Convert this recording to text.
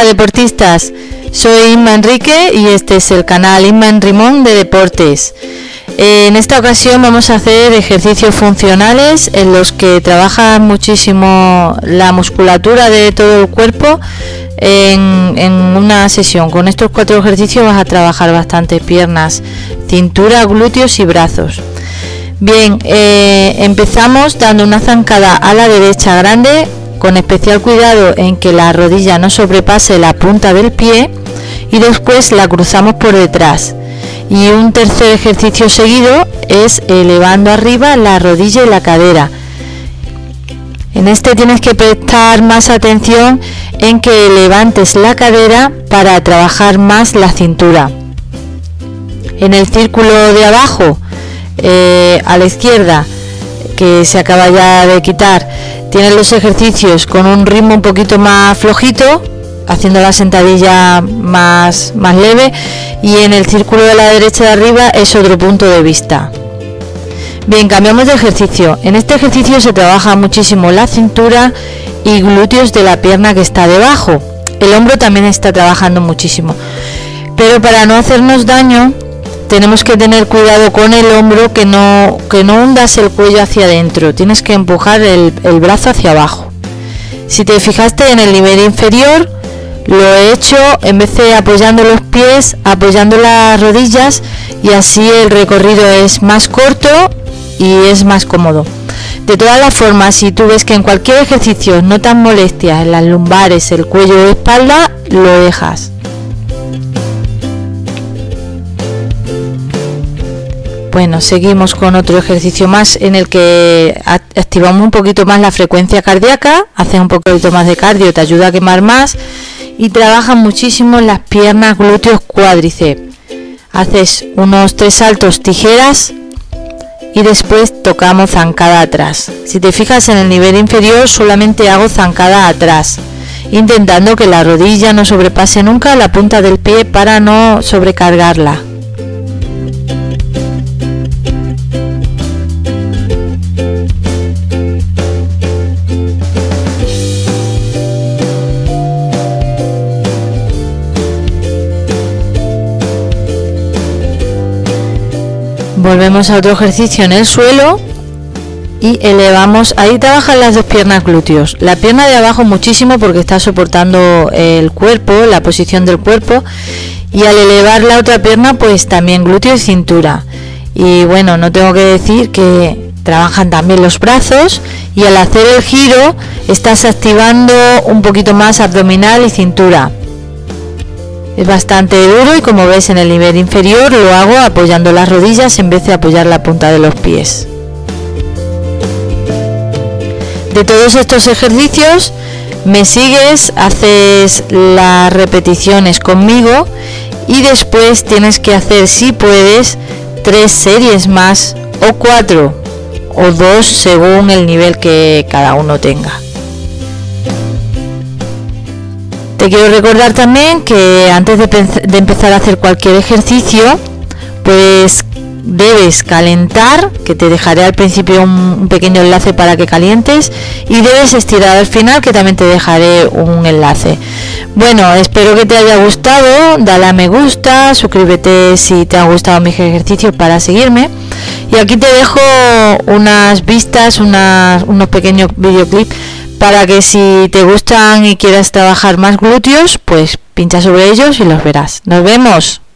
deportistas, soy Inma Enrique y este es el canal Inma en Rimón de Deportes. En esta ocasión vamos a hacer ejercicios funcionales en los que trabaja muchísimo la musculatura de todo el cuerpo en una sesión. Con estos 4 ejercicios vas a trabajar bastante piernas, cintura, glúteos y brazos. Bien, empezamos dando una zancada a la derecha grande, con especial cuidado en que la rodilla no sobrepase la punta del pie, y después la cruzamos por detrás. Y un tercer ejercicio seguido es elevando arriba la rodilla y la cadera. En este tienes que prestar más atención en que levantes la cadera para trabajar más la cintura. En el círculo de abajo, a la izquierda, que se acaba ya de quitar, tienes los ejercicios con un ritmo un poquito más flojito, haciendo la sentadilla más leve, y en el círculo de la derecha de arriba es otro punto de vista. Bien, cambiamos de ejercicio. En este ejercicio se trabaja muchísimo la cintura y glúteos de la pierna que está debajo. El hombro también está trabajando muchísimo, pero para no hacernos daño tenemos que tener cuidado con el hombro, que no hundas el cuello hacia adentro. Tienes que empujar el brazo hacia abajo. Si te fijaste en el nivel inferior, lo he hecho en vez de apoyando los pies, apoyando las rodillas, y así el recorrido es más corto y es más cómodo. De todas las formas, si tú ves que en cualquier ejercicio notas molestias en las lumbares, el cuello o espalda, lo dejas. Bueno, seguimos con otro ejercicio más en el que activamos un poquito más la frecuencia cardíaca, haces un poquito más de cardio, te ayuda a quemar más y trabajas muchísimo las piernas, glúteos, cuádriceps. Haces unos 3 saltos tijeras y después tocamos zancada atrás. Si te fijas en el nivel inferior, solamente hago zancada atrás, intentando que la rodilla no sobrepase nunca la punta del pie para no sobrecargarla. Volvemos a otro ejercicio en el suelo y elevamos. Ahí trabajan las dos piernas, glúteos. La pierna de abajo muchísimo porque está soportando el cuerpo, la posición del cuerpo, y al elevar la otra pierna pues también glúteo y cintura. Y bueno, no tengo que decir que trabajan también los brazos, y al hacer el giro estás activando un poquito más abdominal y cintura. Es bastante duro y, como ves, en el nivel inferior lo hago apoyando las rodillas en vez de apoyar la punta de los pies. De todos estos ejercicios me sigues, haces las repeticiones conmigo y después tienes que hacer, si puedes, 3 series más, o 4 o 2 según el nivel que cada uno tenga. Te quiero recordar también que antes de empezar a hacer cualquier ejercicio, pues debes calentar, que te dejaré al principio un pequeño enlace para que calientes, y debes estirar al final, que también te dejaré un enlace. Bueno, espero que te haya gustado, dale a me gusta, suscríbete si te han gustado mis ejercicios para seguirme, y aquí te dejo unas vistas, unos pequeños videoclips para que si te gustan y quieras trabajar más glúteos, pues pincha sobre ellos y los verás. Nos vemos.